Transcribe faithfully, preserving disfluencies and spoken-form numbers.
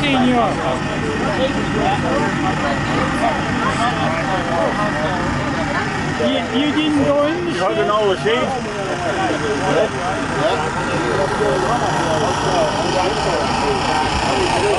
Senior. You, you didn't go in the You had an hour sheet? Yeah.